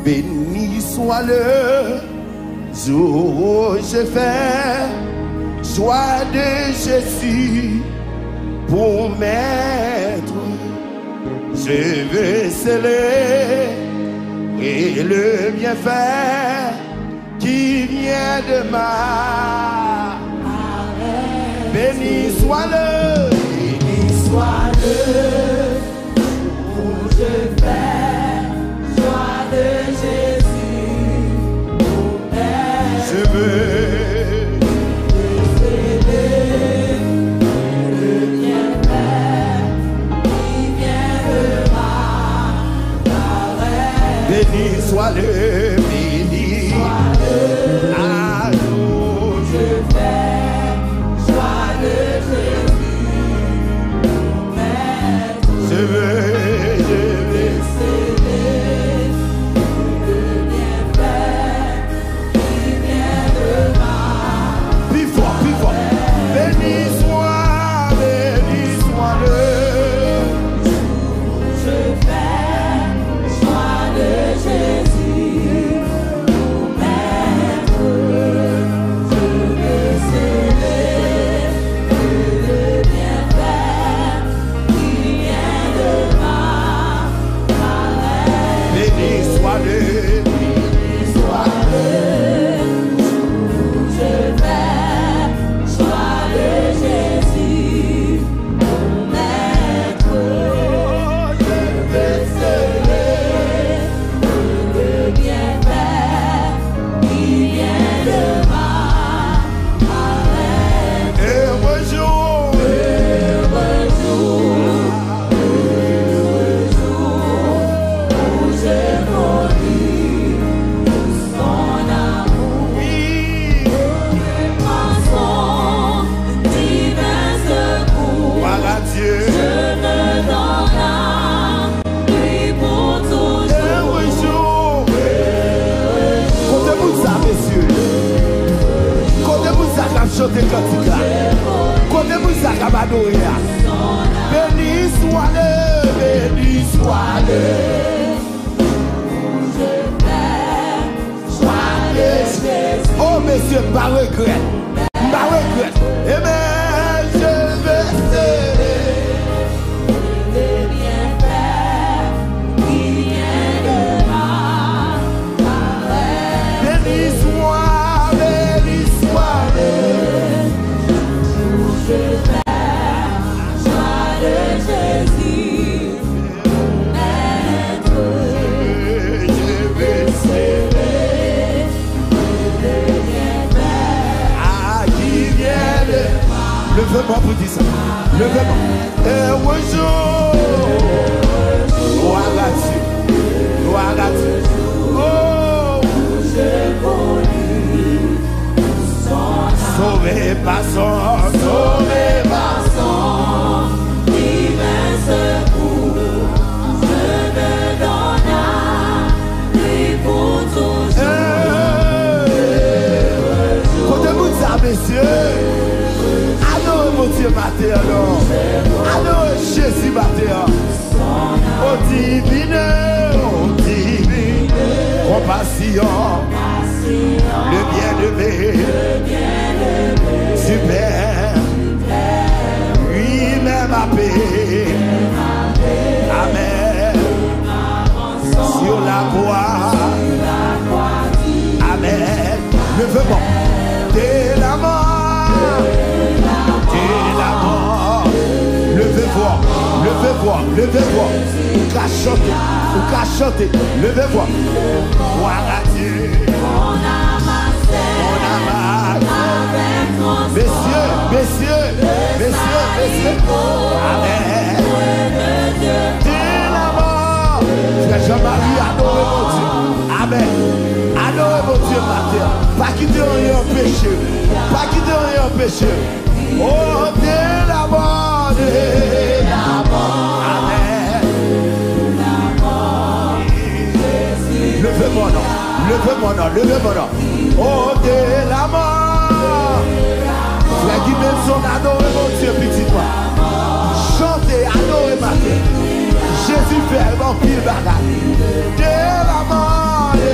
Béni soit le jour où je fais joie de Jésus pour maître. Je veux sceller et le bienfait qui vient de ma. Béni soit le où je fais joie de Jésus pour maître. Je veux béni soit le béni. À nous je fais joie de Jésus, mon maître. je veux Céder le bienfait qui vient de ma. plus fort. Béni soit le. Je fais joie de Jésus, mon maître. Je veux céder le bienfait qui vient de ma paresse. Béni soit le. Soit le jour où je fais joie de Jésus, mon maître. Je veux céder le bienfait qui vient de ma paresse. Heureux jour. Heureux jour où j'ai connu son amour. Oui. Par son divin secours, Voilà Dieu. je me donne à lui pour toujours. Heureux jour. Comptez-vous ça, messieurs. Comptez-vous ça qu'a chanté cantique là. Comptez-vous ça qu'a adoré là. Béni soit le. Béni soit le. Je fais joie de Jésus. Oh messieurs, pas regret. Pas regret. Eh bien, je vais céder. Le bienfait qui vient de ma paresse. Béni soit le. Je fais joie de Jésus, mon maître. Je vais Céder le bienfait à qui vient de. Levez-moi pour dire ça. Levez-moi. Heureux jour. Gloire à Dieu. Gloire à Dieu. Oh. où j'ai connu son amour. Sauvé par son. Sauvé par son divin secours, je me donne à lui pour toujours. Comptez-vous ça, messieurs. Adorez mon Dieu matin alors. Adorez Jésus matin. Oh divine, compassion, le bien-aimé, super, lui-même a payé. Amen. Sur la croix. Amen. Levez-moi. Dès la mort. Dès la mort. Levez-moi. Ou qu'à chanter. Levez-moi. Gloire à Dieu. On amassé avec mon Messieurs. Amen. Dès la mort. Frère Jean-Marie, adorez mon Dieu. Amen. Adorez mon Dieu matin. Pas quitter rien en péché. Pas quitter rien en péché. Oh, dès la mort. Amen. Levez-moi non. Oh, dès la mort. Frère Guy Benson, adorez mon Dieu, petit moi. Chantez, adorez ma tête. Jésus fait mon pile bagaille. Dès la mort.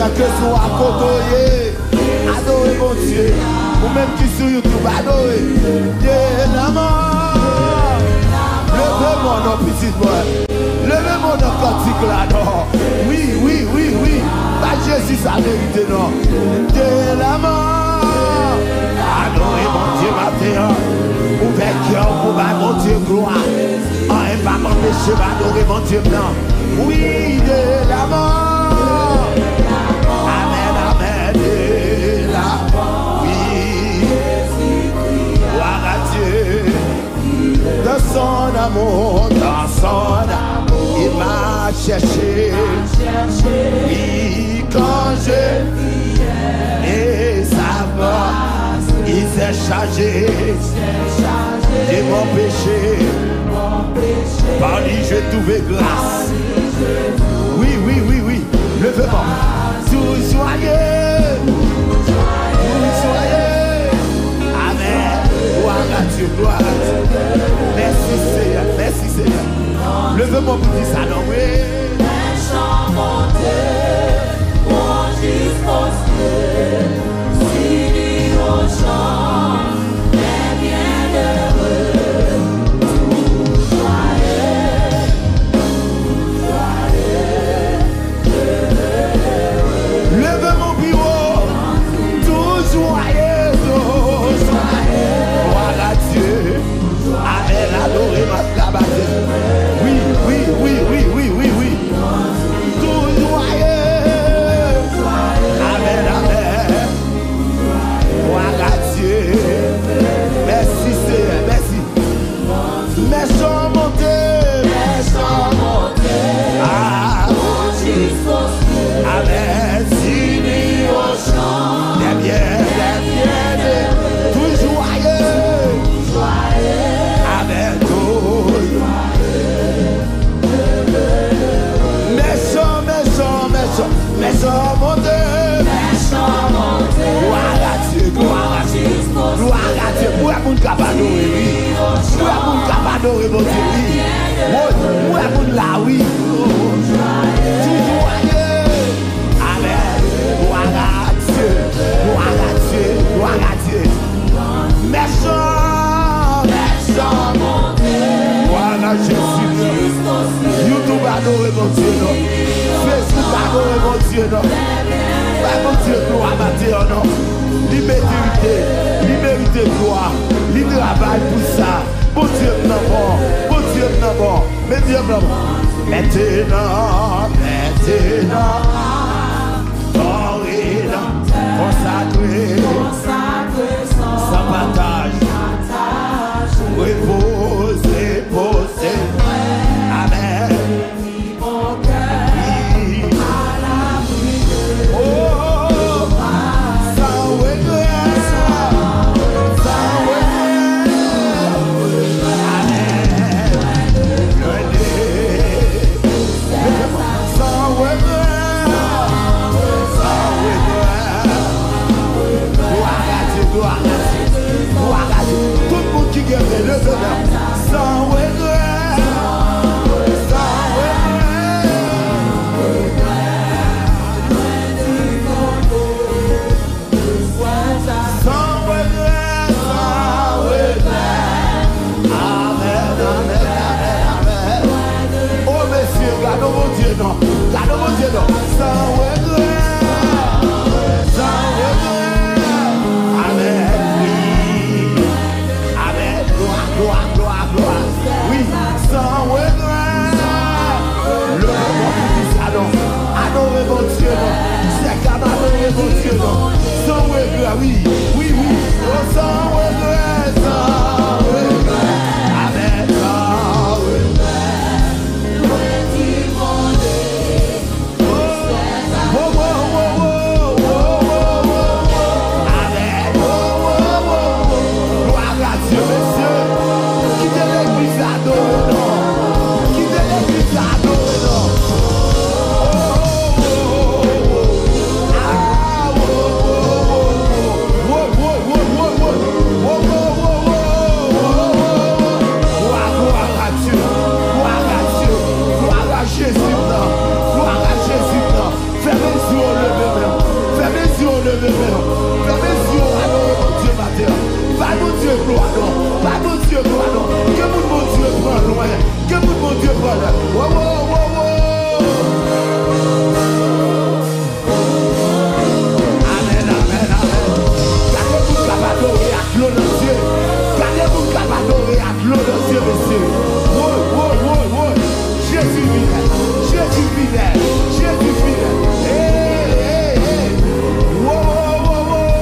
que soit côtoyé. Adorez mon Dieu. Ou même qui sur YouTube, adorez. Dieu la mort. Levez mon nom, petit boy. Levez mon nom, cantique là, non. Oui, oui, oui, oui. Pas Jésus, ça vérité, non. Dieu la mort. Adorez mon Dieu, matin. Ouvert cœur pour mon Dieu, gloire. Un pas m'empêcher d'adorer mon Dieu blanc. Oui, de la mort. Amen, amen, de la mort. Oui, gloire à Dieu. Dans son amour, il m'a cherché. Oui, quand je et sa mort, il s'est chargé de mon péché. Par lui, je trouvais grâce. Oui, oui, oui, oui. Levez-moi. Tout joyeux. Tout joyeux. Amen. Gloire à Dieu, gloire à Dieu. Merci Seigneur, merci Seigneur. Levez-moi pour dire ça, non, oui. Méchant mon Dieu, mon disposé, si lui au chant, les bienheureux. Levez mon bureau, tout joyeux, gloire à Dieu. Amen, adorez ma cabaret. Oui, oui, oui, oui, oui, oui, oui. Tout joyeux. Amen, amen. Gloire à Dieu. Merci Seigneur, merci. Méchant monté, méchant monté. Ah, amen. Sini au champ, les biens, tout joyeux. Amen, tout méchant, méchant, méchant, méchant monté. Gloire à Dieu, gloire à Dieu, gloire à Dieu. Pour la monde capable, oui. Pour la monde capable, oui, mon Dieu, oui. Pour la monde là, oui. Tout joyeux. Amen. Gloire à Dieu, gloire à Dieu, gloire à Dieu. Méchant, méchant, gloire à Jésus. YouTube adore mon Dieu, non. Facebook adore mon Dieu, non. Mon Dieu, gloire à Dieu, non. Liberté, gloire. Il travaille pour ça. Bon Dieu, non, bon. Bon Dieu, non, bon. Mais Dieu, non, bon. Maintenant, consacré, sans partage, reposer, amen. Tout le monde qui gagne le bonheur, sans regret, sans regret, amen, amen, amen. Oh messieurs, gardons mon Dieu, non, gardons mon Dieu, non, sans regret, sans regret, amen. Gloire, gloire, gloire. Oui, sans regret. Le moment qui dit ça, non. Adorez mon Dieu, non. C'est qu'à adorer mon Dieu, non. Sans regret, oui, oui, oui. Oh, sans regret, sans regret. Amen, sans regret. Oh, oh, oh, oh, oh, oh, oh. Amen, oh, oh, oh, oh. Gloire à Dieu, messieurs. Quittez l'église adorée, quittez l'église adorée, lever. Fermez les yeux, adorez mon Dieu matin. Pas mon Dieu gloire, non. Pas mon Dieu gloire, non. Que mon Dieu prend loin. Que mon Dieu prend loin. Wow, wow, wow, wow. Amen, amen, amen. Gardez-vous capable d'adorer à l'eau dans Dieu. Gardez-vous capable d'adorer à l'eau dans Dieu, monsieur. Wow, wow, wow, wow. Jésus fidèle. Jésus fidèle. Jésus fidèle. Hey, hey, hey. Wow, wow, wow, wow.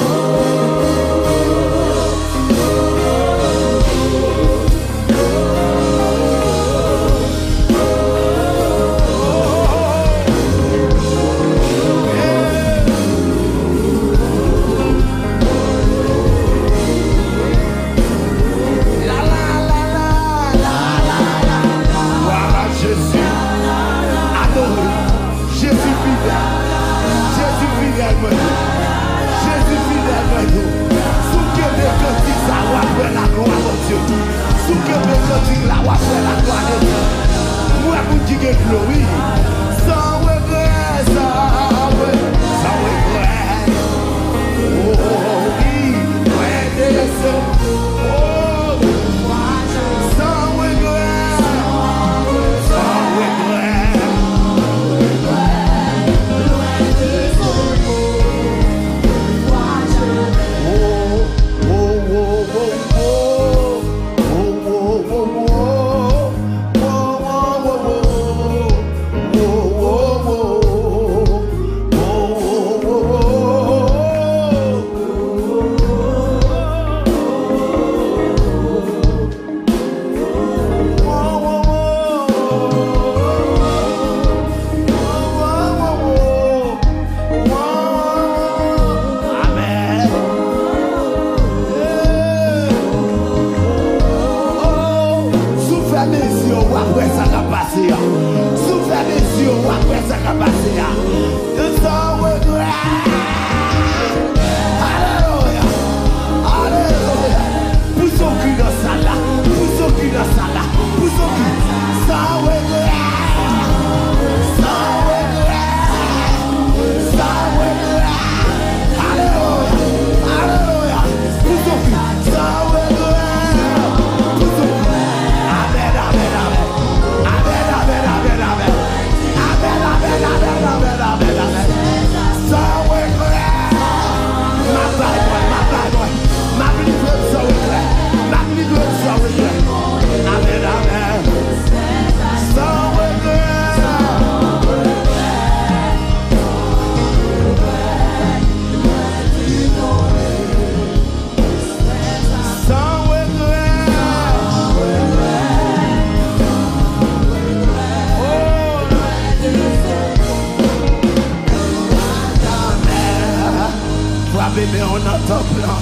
bébé, on entend plan.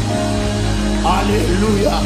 Alléluia.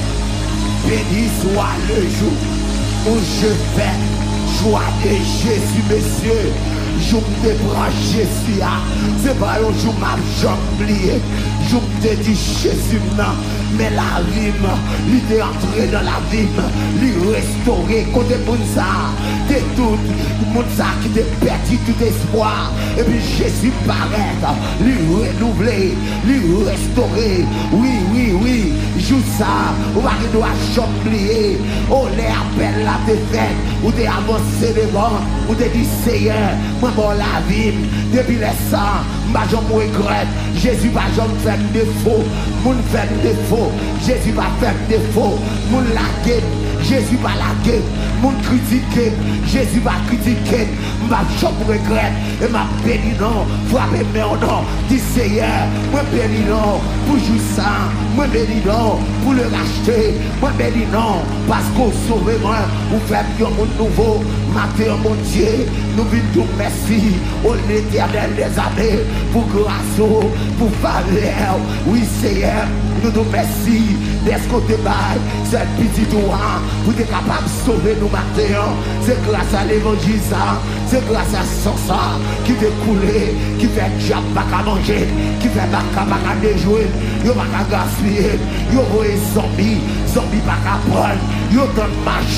Béni soit le jour où je fais joie de Jésus, messieurs. Je me prends Jésus. C'est pas un jour m'a oublié. Je me dis Jésus, non. Mais la vie, il est entré dans la vie, il est restauré. Côté pour ça, de tout le monde qui te perdu tout espoir. Et puis Jésus paraît, il renouvelé, il restauré. Oui, oui, oui, joue ça, on va doit oublier. On les appelle la défaite, ou des avancés devant, ou des dit Seigneur, moi bon la vie, depuis les sangs, ma jambe regrette. Jésus va jamais faire défaut, mon fait défaut. Jésus va faire défaut, mon laguer. Jésus va laguer, mon critiquer. Jésus va critiquer, ma jambe regrette. Et ma béni non, frappez mon nom. Dis Seigneur, moi béni non, pour jouer ça. Moi béni non, pour le racheter. Moi béni non, parce qu'on sauve moi. Ou fait un monde nouveau. Matin, mon Dieu, nous venons tout merci au l'éternel des années pour grâce, pour faveur. Oui, Seigneur, nous nous merci d'être côté bail, cette petite oie pour être capable de sauver nous matin. C'est grâce à l'évangile, c'est grâce à son sang qui fait couler, qui fait diable pas qu'à manger, qui fait pas qu'à déjouer, il va pas gaspiller, il va zombie zombie pas qu'à prendre, yo donne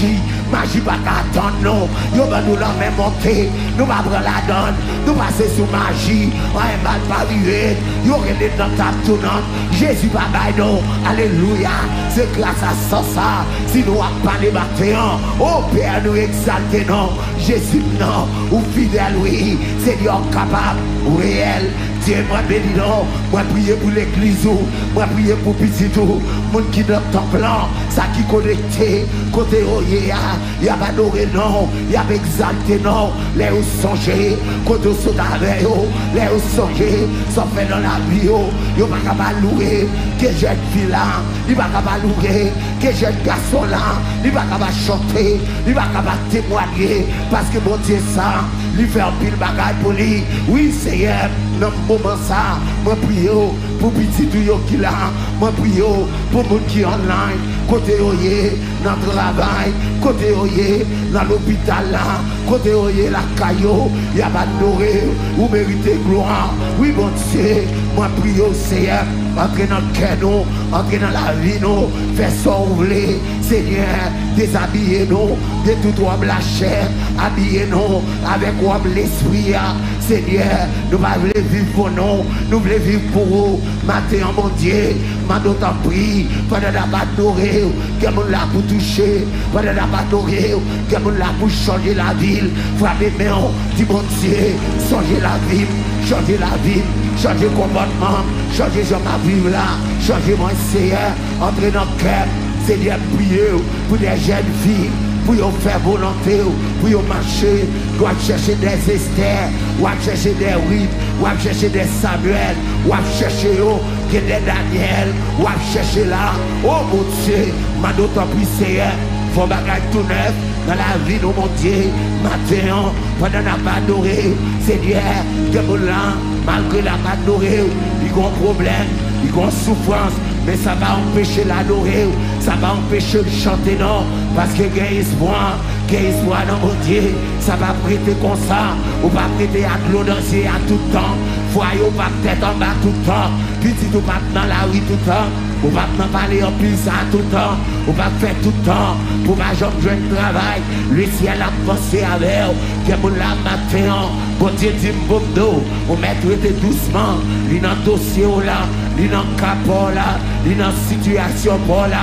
magie pas qu'à attendre, non, yo va nous la même montée, nous va prendre la donne, nous passer sous magie, un mal pas arrivé, yo regardez dans ta tournante, Jésus pas bail non, alléluia, c'est grâce à ça, si nous avons parlé maintenant, oh Père nous exalter non, Jésus non, ou fidèle oui, Seigneur capable, réel, Dieu moi béni non, moi prier pour l'église, moi prier pour petit tout, monde qui dans ton plan, ça qui connecté, côté oye, y a pas adoré non, y a exalté non, les ou songer, côté au saut avec les ou songer, ça fait dans la vie, yo pas capable louer, que jeune fille là, il pas capable louer, que jeune garçon là, il pas capable chanter, il pas capable témoigner, parce que bon Dieu ça, il fait un pile bagaille pour lui, oui Seigneur, dans le moment ça, moi prie pour petit tout yo qui là, moi prie pour monde qui online, côté oye, dans le travail, côté oye, dans l'hôpital là, côté oye la caillou, y a pas d'oré, ou méritez gloire, oui bon Dieu, moi prie au Seigneur, entrez dans le cœur nous, entrez dans la vie nous, fais ça ouvrir, Seigneur, déshabillez-nous, de tout robe la chair, habillez-nous avec robe l'esprit, Seigneur, nous ne voulons vivre pour nous, nous voulons vivre pour vous, matin mon Dieu, maintenant t'en prie, pendant la adorer, que mon là pour toucher, pendant la adorer, que mon là pour changer la ville, frapper mes mains, dis mon Dieu, changer la vie, changer la vie, changer le comportement, changer ma vie là, changer mon Seigneur, entrer dans le cœur, Seigneur, prier pour des jeunes filles, pour faire volonté, pour marcher, pour chercher des Esther, pour chercher des Ruth, pour chercher des Samuel, pour chercher des Daniel, pour chercher là, oh mon Dieu, ma d'autant plus Seigneur, faut bagaille tout neuf dans la vie de mon Dieu, matin, pendant la adoré, Seigneur, que mon là, malgré la adoré, il y a un problème, il y a une souffrance, mais ça va empêcher l'adorer, ça va empêcher de chanter non, parce que il y a espoir dans mon Dieu, ça va prêter comme ça, ou va prêter à de l'eau danser à tout temps, foyer ou pas peut-être en bas tout le temps, petit ou pas dans la rue tout le temps, ou pas parler en plus à tout le temps, ou pas faire tout le temps, pour ma jambe jouer de travail, le ciel a pensé avec, que mon la matin, bon Dieu dit bon dos, on mettre doucement, il dans dossier là, il dans capot là, il dans situation pour là.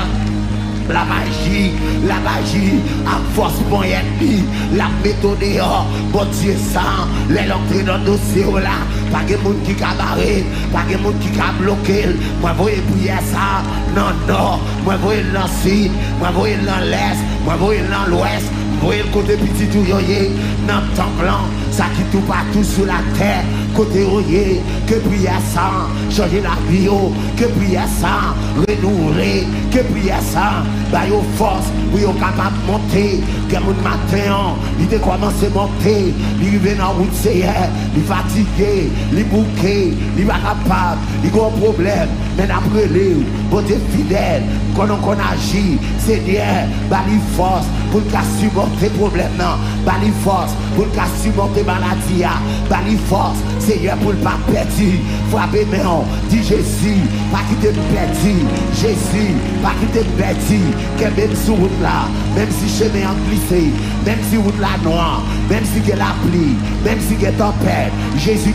La magie, à force pour ennemi, la méthode, bon Dieu ça, les l'entrée dans le dossier là, pas de monde qui a barré, pas de monde qui a bloqué, moi voyez prier ça, non, moi voyez dans le sud, moi voyez dans l'est, moi voyez dans l'ouest, voyez le côté petit tout yoye, dans le temps blanc, ça qui tout partout sur la terre, côté yoye, que prier ça, changer la vie, que prier ça, renouveler, que prier ça, bah yo force, pour yo capable de monter, que mon matin, il a commencé à monter, il arrive dans la route, il est fatigué, il est bouqué, il n'est pas capable, il a un problème, mais après lui, bon Dieu fidèle, quand on agit, Seigneur, bah il force, pour le cas supporter problème, non, bah il force, pour le cas supporter maladie, bah il force, Seigneur, pour le pas perdu, frapper main, dit Jésus, pas quitter perdu, Jésus, pas quitter perdu, que même sur route là, même si chemin en glissé, même si route là noire, même si il y a la pluie, même si il y a tempête, Jésus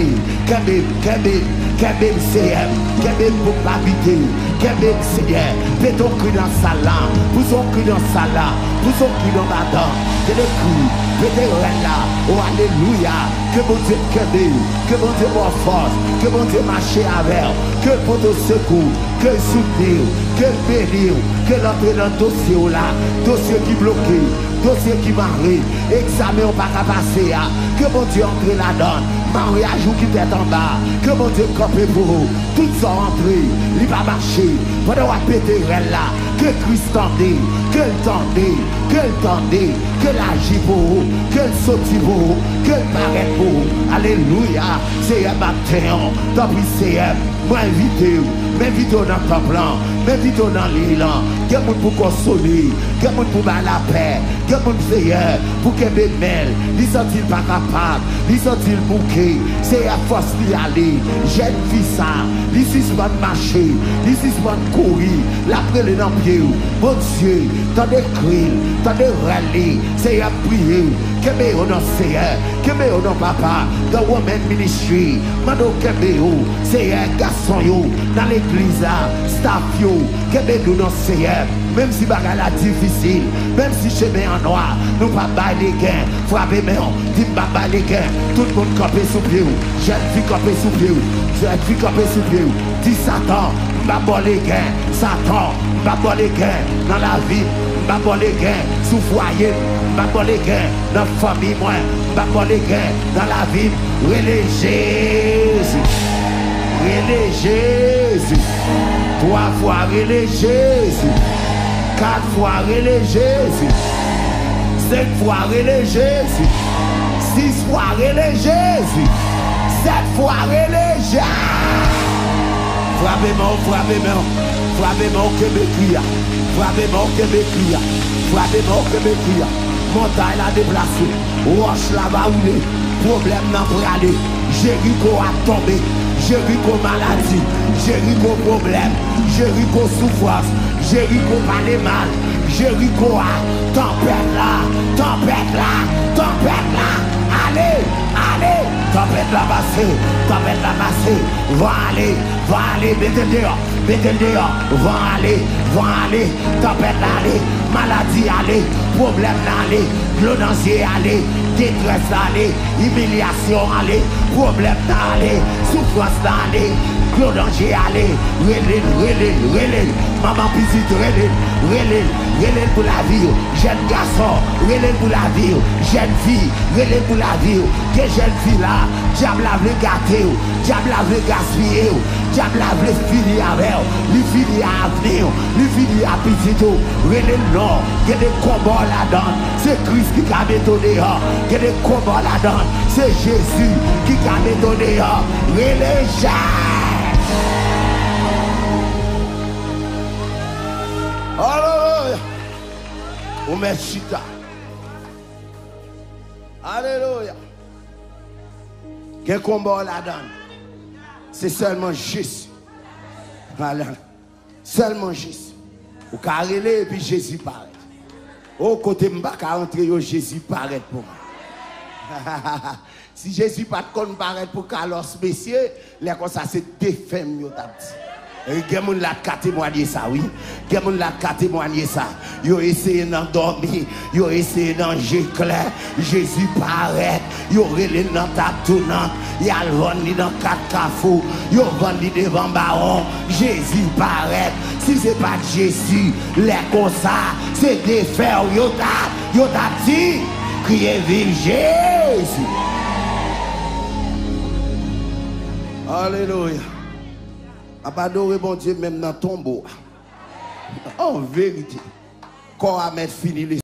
Seigneur, pour habiter, Seigneur, fais ton cri dans sa là, pousse ton cri dans sa là, pousse ton cri dans ma dent, que le cri, fais tes rênes là, oh alléluia, que mon Dieu que mon Dieu m'en force, que mon Dieu marche avec, que pour te secours, que soutenir, que bénir, que l'entrée dans le dossier là, dossier qui bloqué, dossier qui marie, examen pas qu'à passer, que mon Dieu entre là-dedans, mariage ou qui est en bas, que mon Dieu campe pour vous, tout ça rentré, il va marcher, pendant qu'on péter là, que Christ tendait, que le tendait, que l'agit pour vous, que le sautit pour vous, que le paraît pour vous, alléluia, c'est un matin, tant pis c'est moi invitez-vous dans le temple, invitez-vous dans l'île, que vous pour consoler, que vous pour la paix, que vous Seigneur, pour qu'elle mêle, il sentit pas capable, il sentit bouquet, c'est à force d'y aller, jeune fille ça, il suspend marcher, il suspend courir, la prélève dans pied, mon Dieu, t'as des cris, t'as des râler, c'est à prier, que on Seigneur, que on papa, dans Women Ministry, mando que c'est un garçon yo, dans l'église, staff yo, que nous non Seigneur, même si bagarre la difficile, même si chemin en noir, nous pas bailler les gains, frapper mais on dit pas bailler les gains, tout le monde campé sous pied, jeune fille campé sous pied, jeune fille campé sous pied, dit Satan, pas bon les gains, Satan, pas bon les gains, dans la vie, pas bon les gains, sous foyer, pas bon les gains, dans la famille, moi, pas bon les gains, dans la vie, religieuse, religieuse, 3 fois religieuse. 4 fois religieuse, 5 fois religieuse, 6 fois religieuse, 7 fois religieuse. Frappez-moi, frappez-moi, frappez-moi que me cria, frappez-moi que me cria, frappez-moi que me cria. Montagne la déplacée, roche la va rouler, problème n'a pas aller, Jéricho a tombé, Jéricho maladie, Jéricho problème, Jéricho souffrance. Jéricho pas mal, Jéricho a tempête là, tempête là, tempête là, allez, allez, tempête là passé, va aller, mettez dehors, va aller, tempête là aller, maladie aller, problème là aller, violence aller, détresse là aller, humiliation aller, problème là aller, souffrance là aller, gros danger aller, relève, maman petite, relève pour la vie, jeune garçon, relève pour la vie, jeune fille, relève pour la vie, que jeune fille là, diable la veut gâter, diable la veut gaspiller, diable la veut finir avec, lui finir à venir, lui finir à petit, relève non, il y a des combats là-dedans, c'est Christ qui a bétonné, il y a des combats là-dedans, c'est Jésus qui a bétonné, relève. Alléluia. On met chita. Alléluia. Quel combat là-dedans? C'est seulement juste. Voilà. Seulement juste. Ou carrelé et puis Jésus paraît. Au côté m'baka rentrer, Jésus paraît pour moi. Si Jésus pas de paraît pour Carlos Messier, les comme ça c'est défait mieux d'abdi. Quelqu'un l'a témoigné ça, oui. Quelqu'un l'a témoigné ça. Ils ont essayé d'endormir, ils ont essayé d'enlever clair. Jésus paraît, ils ont relé dans ta tournante, ils ont vendu dans 4 cafous, ils ont vendu devant baron. Jésus paraît. Si c'est pas Jésus, les comme ça, c'est des fers, ils ont dit, criez vive Jésus. Alléluia. Adorer bon Dieu même dans ton tombeau. En vérité, quand on a fini les